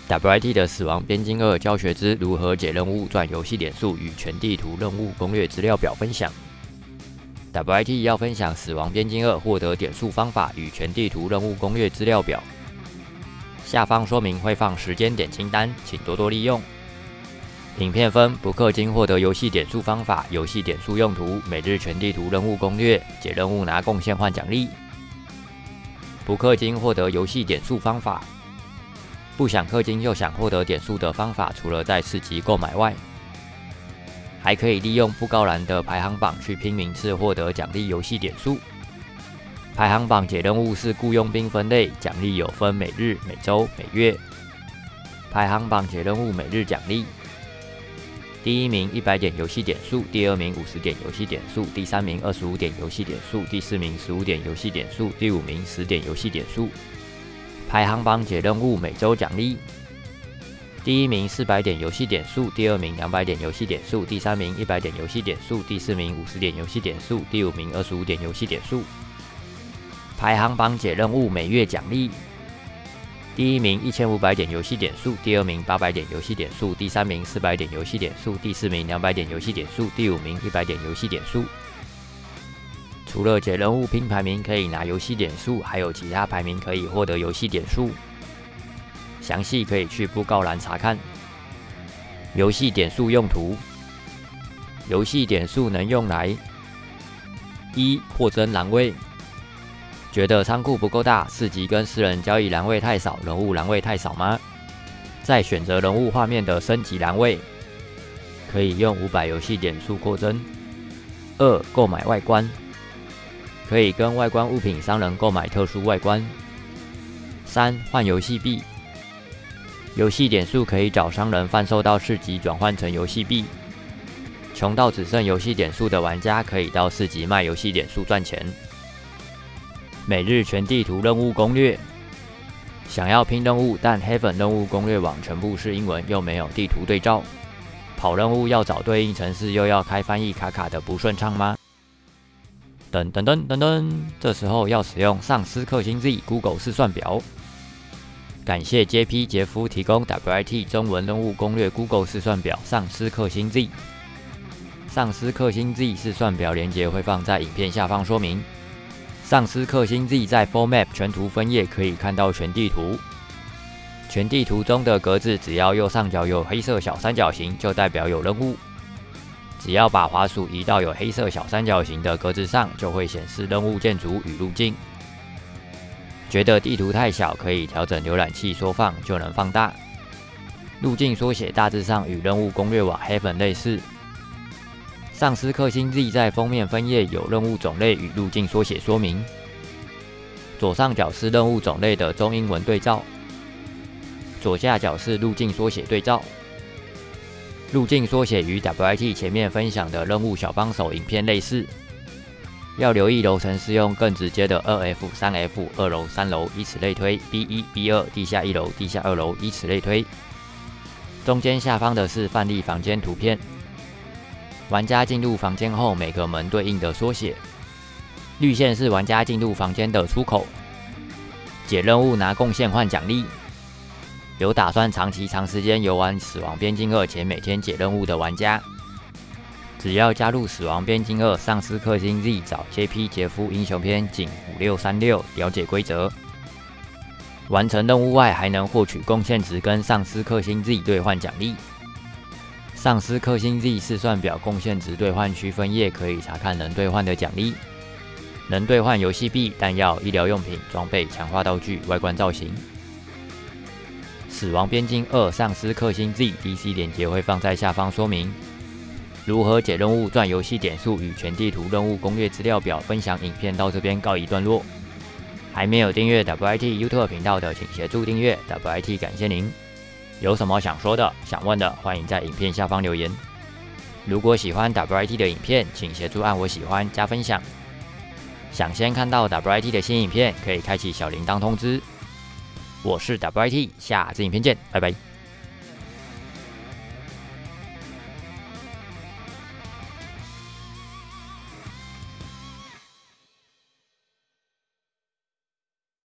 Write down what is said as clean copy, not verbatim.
WIT 的死亡边境2教学之如何解任务赚游戏点数与全地图任务攻略资料表分享。WIT 要分享死亡边境2获得点数方法与全地图任务攻略资料表。下方说明会放时间点清单，请多多利用。影片分不氪金获得游戏点数方法、游戏点数用途、每日全地图任务攻略、解任务拿贡献换奖励。不氪金获得游戏点数方法。不想氪金又想获得点数的方法，除了在市集购买外，还可以利用布告栏的排行榜去拼名次获得奖励游戏点数。排行榜解任务是雇佣兵分类，奖励有分每日、每周、每月。排行榜解任务每日奖励：第1名100点游戏点数，第2名50点游戏点数，第3名25点游戏点数，第4名15点游戏点数，第5名10点游戏点数。排行榜解任务每周奖励：第1名400点游戏点数，第2名200点游戏点数，第3名100点游戏点数，第4名50点游戏点数，第5名25点游戏点数。排行榜解任务每月奖励：第1名1500点游戏点数，第2名800点游戏点数，第3名400点游戏点数，第4名200点游戏点数，第5名100点游戏点数。除了解任务拼排名可以拿游戏点数，还有其他排名可以获得游戏点数，详细可以去布告栏查看。游戏点数用途：游戏点数能用来1. 扩增栏位，觉得仓库不够大，市集跟私人交易栏位太少，人物栏位太少吗？在选择人物画面的升级栏位，可以用500游戏点数扩增。2. 购买外观，可以跟外观物品商人购买特殊外观。3. 换游戏币，游戏点数可以找商人贩售到市集转换成游戏币。穷到只剩游戏点数的玩家可以到市集卖游戏点数赚钱。每日全地图任务攻略，想要拼任务，但 Heaven 任务攻略网全部是英文，又没有地图对照，跑任务要找对应程式，又要开翻译卡卡的不顺畅吗？噔噔噔噔噔，这时候要使用丧尸氪星 Z Google 试算表。感谢 JP 杰夫提供 WIT 中文任务攻略 Google 试算表丧尸氪星 Z。丧尸氪星 Z 试算表连结会放在影片下方说明。丧尸氪星 Z 在 Full Map 全图分页可以看到全地图。全地图中的格子只要右上角有黑色小三角形，就代表有任务。只要把滑鼠移到有黑色小三角形的格子上，就会显示任务建筑与路径。觉得地图太小，可以调整浏览器缩放，就能放大。路径缩写大致上与任务攻略网 Heaven 类似。丧尸氪星 Z 在封面分页有任务种类与路径缩写说明。左上角是任务种类的中英文对照，左下角是路径缩写对照。路径缩写与 WIT 前面分享的任务小帮手影片类似，要留意楼层是用更直接的 2F、3F、2楼、3楼，以此类推 B1、B2、地下1楼、地下2楼，以此类推。中间下方的是范例房间图片，玩家进入房间后每个门对应的缩写，绿线是玩家进入房间的出口。解任务拿贡献换奖励。有打算长时间游玩死亡边境2且每天解任务的玩家，只要加入死亡边境2丧尸氪星 Z 找 JP 杰夫英雄篇仅5636了解规则。完成任务外还能获取贡献值跟丧尸氪星 Z 兑换奖励。丧尸氪星 Z 试算表贡献值兑换区分页可以查看能兑换的奖励，能兑换游戏币、弹药、医疗用品、装备、强化道具、外观造型。死亡边境2丧尸氪星 Z DC 连结会放在下方说明。如何解任务赚游戏点数与全地图任务攻略资料表分享影片到这边告一段落。还没有订阅 WIT YouTube 频道的，请协助订阅 WIT， 感谢您。有什么想说的、想问的，欢迎在影片下方留言。如果喜欢 WIT 的影片，请协助按我喜欢加分享。想先看到 WIT 的新影片，可以开启小铃铛通知。我是 WIT， 下支影片见，拜拜。